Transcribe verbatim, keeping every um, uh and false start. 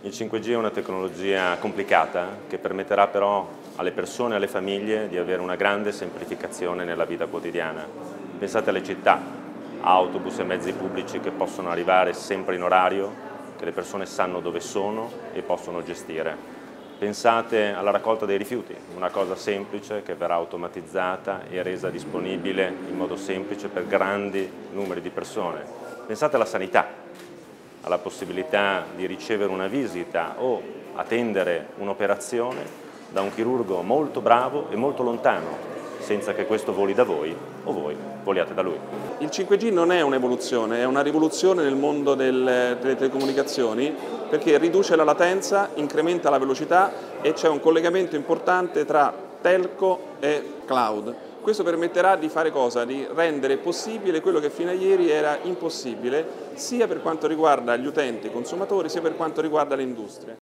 Il cinque G è una tecnologia complicata che permetterà però alle persone e alle famiglie di avere una grande semplificazione nella vita quotidiana. Pensate alle città, autobus e mezzi pubblici che possono arrivare sempre in orario, che le persone sanno dove sono e possono gestire. Pensate alla raccolta dei rifiuti, una cosa semplice che verrà automatizzata e resa disponibile in modo semplice per grandi numeri di persone. Pensate alla sanità, alla possibilità di ricevere una visita o attendere un'operazione da un chirurgo molto bravo e molto lontano, senza che questo voli da voi o voi voliate da lui. Il cinque G non è un'evoluzione, è una rivoluzione nel mondo del, delle telecomunicazioni, perché riduce la latenza, incrementa la velocità e c'è un collegamento importante tra telco e cloud. Questo permetterà di fare cosa? Di rendere possibile quello che fino a ieri era impossibile, sia per quanto riguarda gli utenti e i consumatori, sia per quanto riguarda le industrie.